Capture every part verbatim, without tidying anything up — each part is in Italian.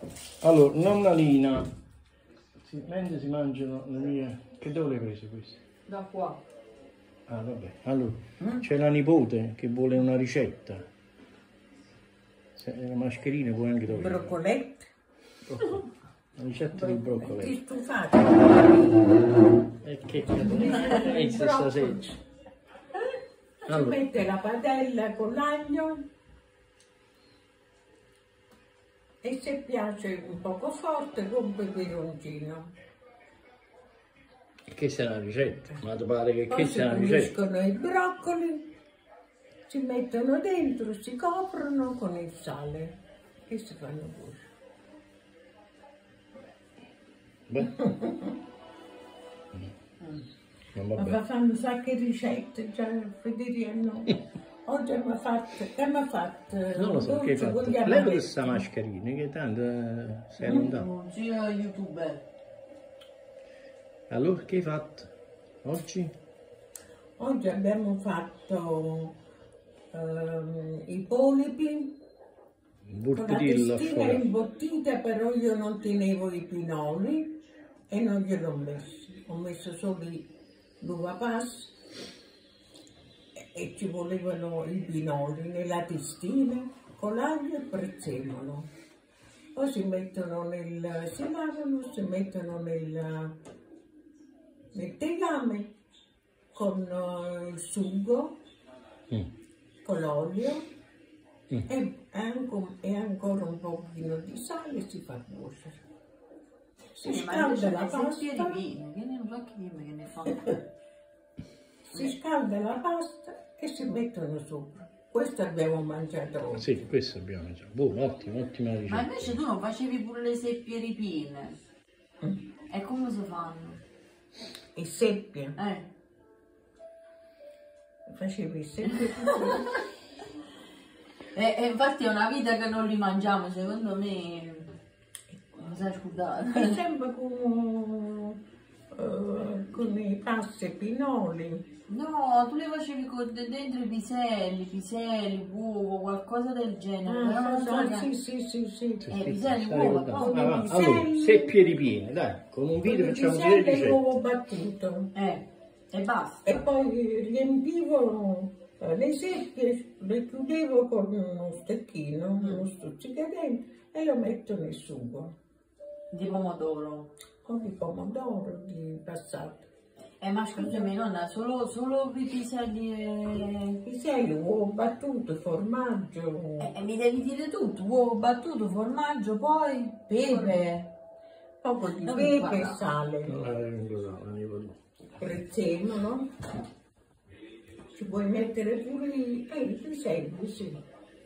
Allora, nonna Lina, si, mentre si mangiano le mie... Che dove le hai prese queste? Da qua. Ah, vabbè. Allora, Mm? c'è la nipote che vuole una ricetta. Se la mascherina puoi anche togliere. Broccoletti. La ricetta di broccoletti. Ti stufate. E che inizia stasera. Si Allora, mette la padella con l'aglio e se piace un poco forte con peperoncino. che sarà la ricetta? Ma ti pare che Poi che si sarà la ricetta? puliscono i broccoli, si mettono dentro, si coprono con il sale e si fanno cuocere. Beh. Non va Ma bene. fanno un sacco di ricette, già Federica no. Oggi abbiamo fatto, che abbiamo fatto? Non lo so, che hai dolce fatto? con gli Leva amaretti. questa mascherina che tanto eh, sei lontano. Un zio youtuber. Allora, che hai fatto? Oggi? Oggi abbiamo fatto ehm, i polipi Un con la burpetillo testina affogato. imbottita, però io non tenevo i pinoli e non gliel'ho messo. Ho messo solo l'uva passa e ci volevano i pinoli nella testina con l'aglio e prezzemolo. Poi si mettono nel, si lavano, si mettono nel, nel tegame con eh, il sugo, Mm. con l'olio Mm. e, anche, e ancora un pochino di sale e si fa cuocere. Si Sì, ma invece scalda la le seppie pasta, ripine, che ne non so che dimmi che ne fa. si scalda la pasta e si mettono sopra. Questo abbiamo mangiato oggi. Sì, questo abbiamo già. Buono, ottimo, ottima Ma ricetta. invece tu non facevi pure le seppie ripine? E come si fanno? E seppie, Eh. facevi seppie. E, e infatti è una vita che non li mangiamo, secondo me. Non sai scusate. È sempre con, eh, con i passi pinoli. No, tu le facevi con de- dentro i piselli, piselli, uovo, qualcosa del genere. Però Ah, non so ah, che... sì, sì, sì, sì. Sì, Eh, sì, piselli, stai uova, ricordando. poi- Ah, va. piselli. Allora, seppie ripiene, dai, con un video Con i facciamo dire piselli e l'uovo ricette. battuto. Eh, e basta. E poi riempivo eh, le seppie, le chiudevo con uno stecchino, uno stuzzicadente e lo metto nel sugo. Di pomodoro. Con di pomodoro, di passato. Eh, ma scusami, nonna, solo, solo i piselli e... Piselli, uovo battuto, formaggio, Eh, e mi devi dire tutto, uovo battuto, formaggio, poi pepe. poco di Non pepe e guarda. sale, Eh, prezzemolo. Ci puoi mettere pure i eh, i piselli, sì.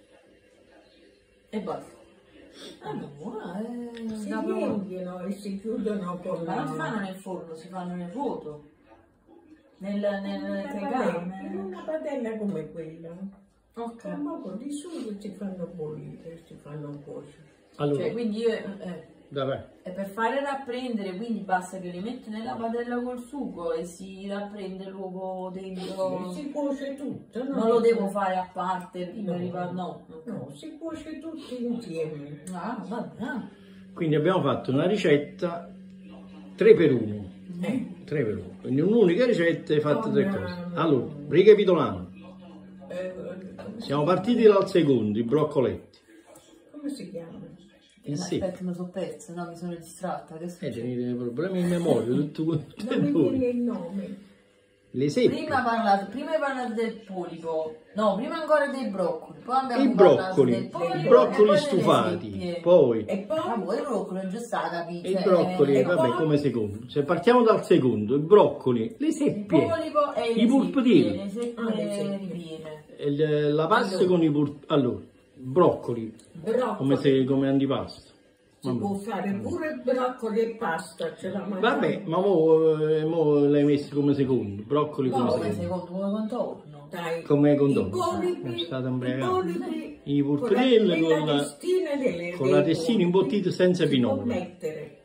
E basta. Ah no, eh, Si da proprio- riempiono e si chiudono con Ma non si fanno nel forno, si fanno nel vuoto. Nel, nel una padella, in tegame. una padella come quella. Ok. Con un poco di sugo si fanno bollire, si fanno cuocere. Allora, Cioè, quindi io... Eh, dai, e per fare rapprendere, quindi basta che li metti nella padella col sugo e si rapprende l'uovo dentro. Si cuoce tutto, no? Non lo devo fare a parte prima No. di fare, no. No, si cuoce tutto insieme. Ah, vabbè. ah. quindi abbiamo fatto una ricetta tre per uno. Eh, tre per uno. Quindi un'unica ricetta hai fatto tre Con, cose. eh, Allora, ricapitolando. eh, come, Siamo partiti dal secondo, i broccoletti. come si chiama? Eh sì. Aspetta, mi sono persa, no, mi sono distratta. Che Eh, succede? tenete problemi in memoria, tutto, tutte e Non mi due. viene il nome. Le seppie, Prima, parlato, prima hai parlato del polipo, no, prima ancora dei broccoli, poi abbiamo i parlato broccoli, del polipo i e broccoli poi delle stufati, seppie. poi E poi? Ah, poi il broccoli è già stata e capita. i broccoli, e vabbè, poi? come secondo. Se partiamo dal secondo, i broccoli, le Il seppie, polipo e i le purpetini. seppie, le seppie Ah, le seppie. ripiene. il- la pasta Allora. con i pur... Allora, broccoli, Broccoli. come, se, come antipasto. Si può fare pure broccoli e pasta, ce la mangiamo. Vabbè, ma mo, eh, mo l'hai messo come secondo, broccoli come No, Come secondo. secondo, come contorno. Dai, Come i contorno. polipi, È stata i imbriagata. polipi I con la- purpetelle nella con la- testina delle- con dei la testina polipi imbottita senza si può pinoli. mettere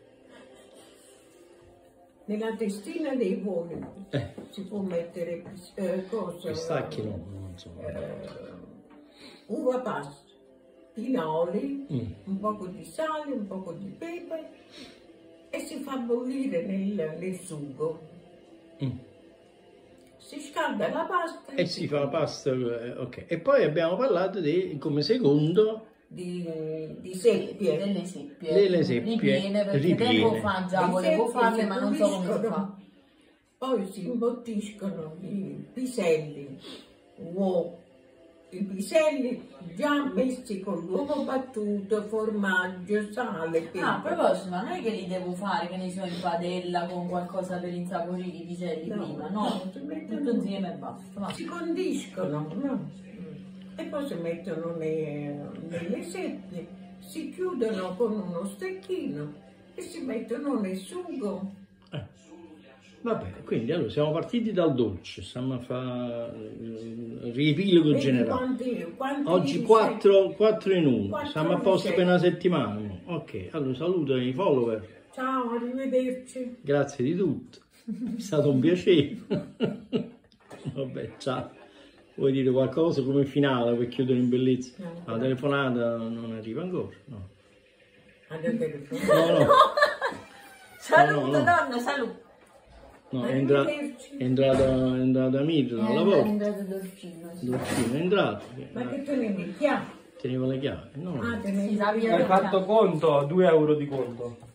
nella testina dei polipi Eh, si può mettere eh, cosa, pistacchi no, non so. eh, uva pasta, pinoli, Mm. un poco di sale, un poco di pepe e si fa bollire nel, nel sugo. Mm. Si scalda la pasta E si fa la pasta, eh, ok. E poi abbiamo parlato di, come secondo, di, di seppie. Delle seppie. Delle seppie Ripiene, perché ripiene. tempo fa già Le volevo seppie farle, si ma non so come si puliscono. fa. Poi si imbottiscono i piselli, uovo, i piselli già messi con l'uovo battuto, formaggio, sale, pepe. Ah, a proposito, ma non è che li devo fare, che ne so, in padella con qualcosa per insaporire i piselli No, prima, no, no? si mettono- Tutto insieme e basta. Va. Si condiscono, no? E poi si mettono ne- nelle seppie, si chiudono con uno stecchino e si mettono nel sugo. eh. Va bene, quindi allora siamo partiti dal dolce, stiamo a fare il riepilogo Vedi generale. quanti- quanti Oggi ricette- quattro in uno, Quattro siamo a posto ricette. per una settimana. Ok, allora saluto i follower, Ciao, arrivederci. grazie di tutto, è stato un piacere. Vabbè, ciao. Vuoi dire qualcosa come finale per chiudere in bellezza? No. La telefonata non arriva ancora? No. Alla telefonata. No, no, Saluto, no, no. donna, saluto. no, è, entra- è entrata, è entrata Mirna dal lavoro. entrato dolcino, sì. Dolcino è entrato, Ma che eh, tenevi? Chiaro? teneva le chiavi. No, Ah, Sì, tenevi. la via Hai fatto conto? due euro di conto.